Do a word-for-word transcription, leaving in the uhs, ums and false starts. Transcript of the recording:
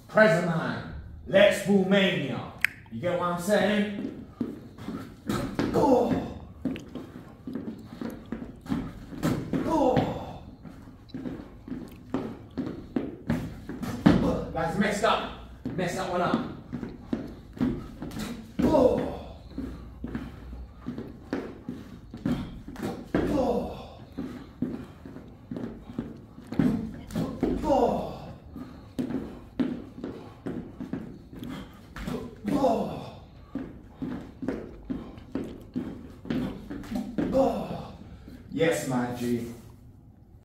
Prezzaman, let's Boomania. You get what I'm saying? Oh. Oh. Guys, messed up. Messed that one up. Oh. Oh. Oh. Oh. Oh. Yes, my G.